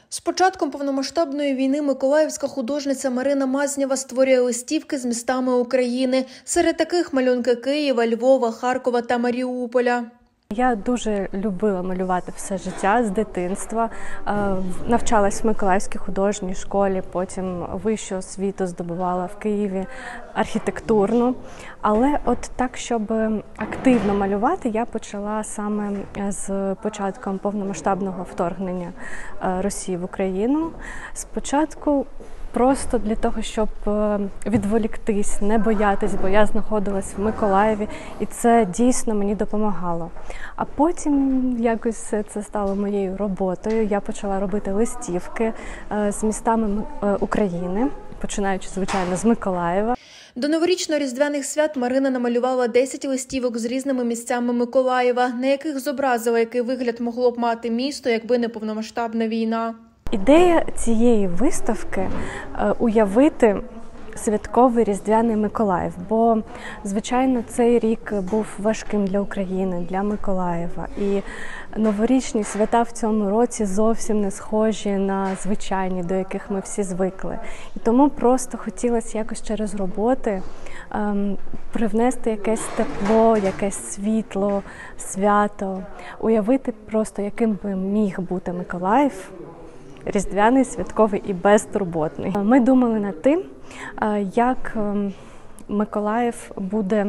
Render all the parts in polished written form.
З початком повномасштабної війни миколаївська художниця Марина Мазнєва створює листівки з містами України. Серед таких малюнки Києва, Львова, Харкова та Маріуполя. Я дуже любила малювати все життя з дитинства. Навчалась в Миколаївській художній школі, потім вищу освіту здобувала в Києві архітектурну. Але от так, щоб активно малювати, я почала саме з початком повномасштабного вторгнення Росії в Україну. Спочатку просто для того, щоб відволіктись, не боятись, бо я знаходилась в Миколаєві, і це дійсно мені допомагало. А потім якось це стало моєю роботою. Я почала робити листівки з містами України, починаючи, звичайно, з Миколаєва. До новорічно-різдвяних свят Марина намалювала 10 листівок з різними місцями Миколаєва, на яких зобразила, який вигляд могло б мати місто, якби не повномасштабна війна. Ідея цієї виставки – уявити святковий різдвяний Миколаїв, бо, звичайно, цей рік був важким для України, для Миколаєва. І новорічні свята в цьому році зовсім не схожі на звичайні, до яких ми всі звикли. І тому просто хотілося якось через роботи привнести якесь тепло, якесь світло, свято, уявити просто, яким би міг бути Миколаїв, різдвяний, святковий і безтурботний. Ми думали над тим, як Миколаїв буде,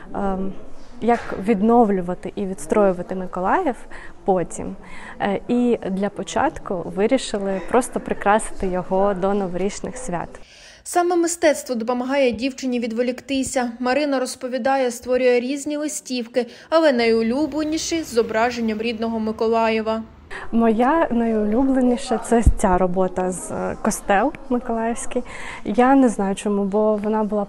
як відновлювати і відстроювати Миколаїв потім. І для початку вирішили просто прикрасити його до новорічних свят. Саме мистецтво допомагає дівчині відволіктися. Марина розповідає, створює різні листівки, але найулюбленіші – з зображенням рідного Миколаєва. Моя найулюбленіша – це ця робота з костел миколаївський. Я не знаю чому, бо вона була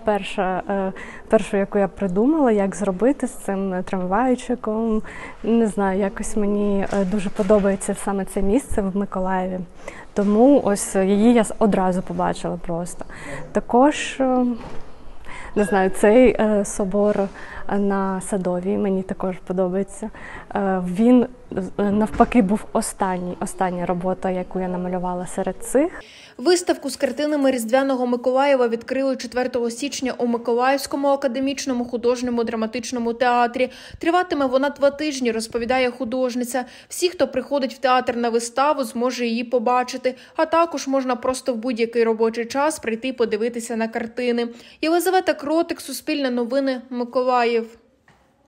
першу, яку я придумала, як зробити з цим трамвайчиком. Не знаю, якось мені дуже подобається саме це місце в Миколаєві. Тому ось її я одразу побачила просто. Також, не знаю, цей собор на Садовій мені також подобається. Він, навпаки, був остання робота, яку я намалювала серед цих. Виставку з картинами Різдвяного Миколаєва відкрили 4 січня у Миколаївському академічному художньому драматичному театрі. Триватиме вона 2 тижні, розповідає художниця. Всі, хто приходить в театр на виставу, зможе її побачити. А також можна просто в будь-який робочий час прийти подивитися на картини. Єлизавета Кротик, Суспільне новини, Миколаїв.